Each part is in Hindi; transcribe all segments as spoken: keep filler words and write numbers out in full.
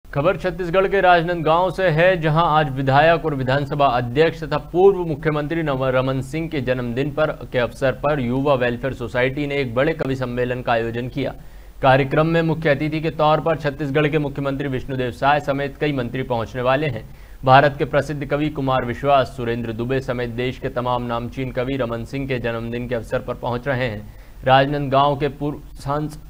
खबर छत्तीसगढ़ के राजनांदगांव से है, जहां आज विधायक और विधानसभा अध्यक्ष तथा पूर्व मुख्यमंत्री रमन सिंह के जन्मदिन पर के अवसर पर युवा वेलफेयर सोसाइटी ने एक बड़े कवि सम्मेलन का आयोजन किया। कार्यक्रम में मुख्य अतिथि के तौर पर छत्तीसगढ़ के मुख्यमंत्री विष्णुदेव साय समेत कई मंत्री पहुंचने वाले हैं। भारत के प्रसिद्ध कवि कुमार विश्वास, सुरेंद्र दुबे समेत देश के तमाम नामचीन कवि रमन सिंह के जन्मदिन के अवसर पर पहुंच रहे हैं। राजनांदगांव के पूर्व सांसद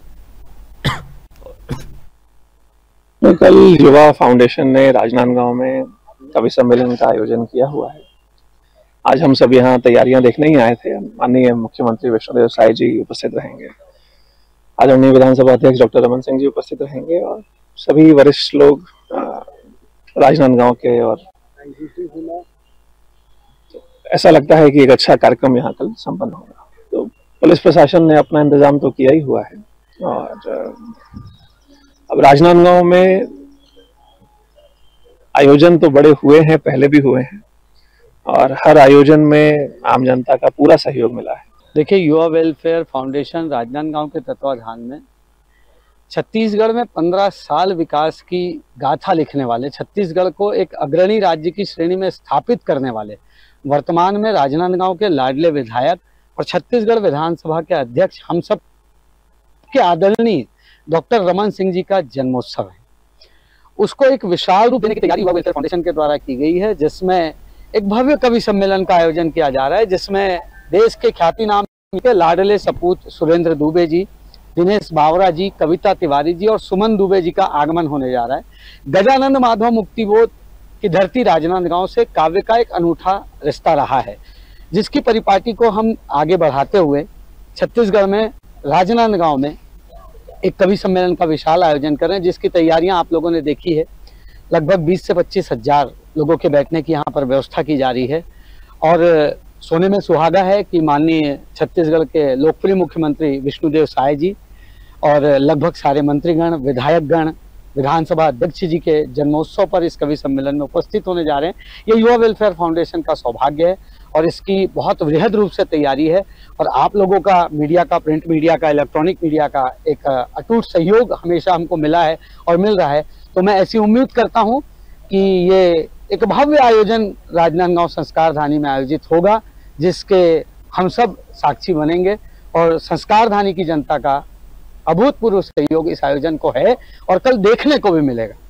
कल युवा फाउंडेशन ने राजनांदगांव में कवि सम्मेलन का आयोजन किया हुआ है। आज हम सब यहाँ तैयारियां देखने ही आए थे। माननीय मुख्यमंत्री विष्णुदेव साय जी उपस्थित रहेंगे। आदरणीय विधानसभा अध्यक्ष डॉक्टर रमन सिंह जी उपस्थित रहेंगे और सभी वरिष्ठ लोग राजनांदगांव के। और ऐसा लगता है कि एक अच्छा कार्यक्रम यहाँ कल संपन्न होगा। तो पुलिस प्रशासन ने अपना इंतजाम तो किया ही हुआ है और अब राजनांदगांव में आयोजन तो बड़े हुए हैं, पहले भी हुए हैं और हर आयोजन में आम जनता का पूरा सहयोग मिला है। देखिए, युवा वेलफेयर फाउंडेशन राजनांदगांव के तत्वाधान में छत्तीसगढ़ में पंद्रह साल विकास की गाथा लिखने वाले, छत्तीसगढ़ को एक अग्रणी राज्य की श्रेणी में स्थापित करने वाले, वर्तमान में राजनांदगांव के लाडले विधायक और छत्तीसगढ़ विधानसभा के अध्यक्ष हम सब के आदरणीय डॉक्टर रमन सिंह जी का जन्मोत्सव है। उसको एक विशाल रूप देने की तैयारी युवा वेलफेयर फाउंडेशन के द्वारा की गई है, जिसमें एक भव्य कवि सम्मेलन का आयोजन किया जा रहा है, जिसमें देश के ख्याति नाम के लाडले सपूत सुरेंद्र दुबे जी, दिनेश बावरा जी, कविता तिवारी जी और सुमन दुबे जी का आगमन होने जा रहा है। गजानंद माधव मुक्तिबोध की धरती राजनांदगांव से काव्य का एक अनूठा रिश्ता रहा है, जिसकी परिपाटी को हम आगे बढ़ाते हुए छत्तीसगढ़ में राजनांदगांव में एक कवि सम्मेलन का विशाल आयोजन कर रहे हैं, जिसकी तैयारियां आप लोगों ने देखी है। लगभग बीस से पच्चीस हजार लोगों के बैठने की यहाँ पर व्यवस्था की जा रही है और सोने में सुहागा है कि माननीय छत्तीसगढ़ के लोकप्रिय मुख्यमंत्री विष्णुदेव साय जी और लगभग सारे मंत्रीगण, विधायकगण, विधानसभा अध्यक्ष जी के जन्मोत्सव पर इस कवि सम्मेलन में उपस्थित होने जा रहे हैं। ये युवा वेलफेयर फाउंडेशन का सौभाग्य है और इसकी बहुत वृहद रूप से तैयारी है और आप लोगों का, मीडिया का, प्रिंट मीडिया का, इलेक्ट्रॉनिक मीडिया का एक अटूट सहयोग हमेशा हमको मिला है और मिल रहा है। तो मैं ऐसी उम्मीद करता हूं कि ये एक भव्य आयोजन राजनांदगांव संस्कारधानी में आयोजित होगा, जिसके हम सब साक्षी बनेंगे और संस्कारधानी की जनता का अभूतपूर्व सहयोग इस आयोजन को है और कल देखने को भी मिलेगा।